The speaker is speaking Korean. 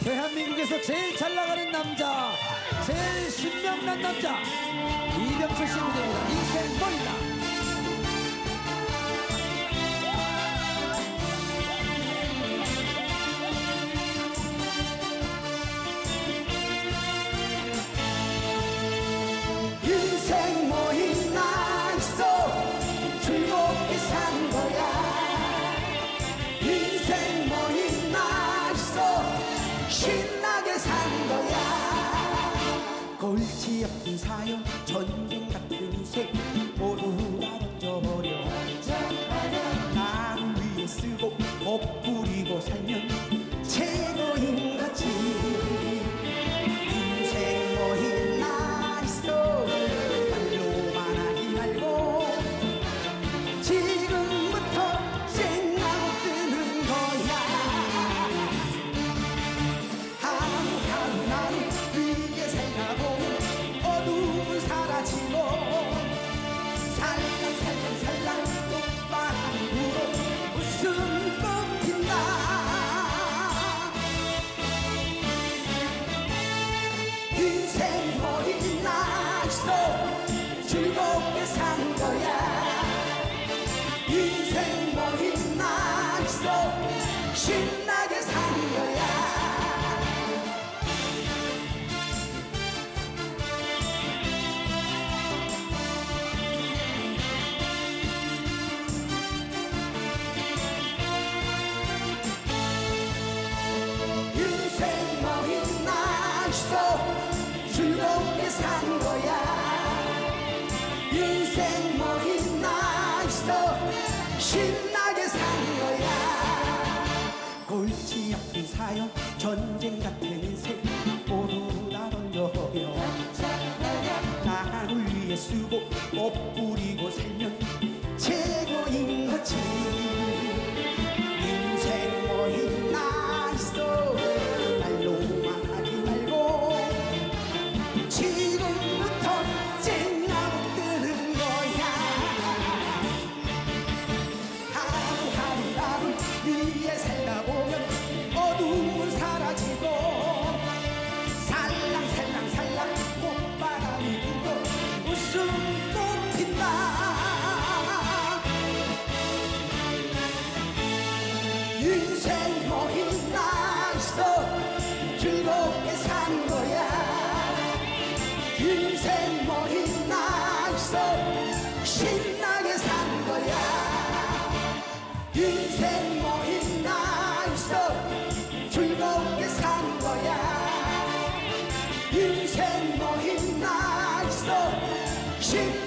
대한민국에서 제일 잘 나가는 남자, 제일 신명난 남자 이병철 씨 무대입니다. 인생 보인다. 인생 뭐 있나 있어 즐겁게 산 거야. 인생 뭐 있나 있어 신나게 산 거야. 골치 아픈 사연 전쟁 같은 인생 모두 다 던져버려. 나를 위해 쓰고 못 부리고 살면 최고인 거지. 인생 뭐 있나 있어 말로만 하지 말고 지금부터 쨍하고 뜨는 거야. 하루하루 나를 위해 살다보 어둠은 사라지고 살랑살랑살랑 꽃바람 불어 웃음 꽃핀다. 인생 뭐 있나 있어 즐겁게 산 거야. 인생 뭐 있나 있어 신나게 산 거야. 인생 뭐 있나 있어 즐겁게 산 거야. 인생 뭐 있나 있어 신나게 산 거야. 골치 아픈 사연 전쟁 같은 인생 모두 다 던져버려. 나를 위해 쓰고 못 부리고 살면 최고인 거지. 인생 뭐 있나 있어 말로만 하지 말고 지금부터 쨍하고 뜨는 거야. 하루하루 나를 위해 살다 보면 어둠은 사라지고 살랑살랑살랑 꽃바람이 불고 웃음 꽃핀다. 인생 뭐 있나 있어 즐겁게 산 거야. 인생 뭐 있나 있어 신나게 산 거야. 인생 뭐 있나 있어 즐겁게 산 거야. 인생 뭐 있나 있어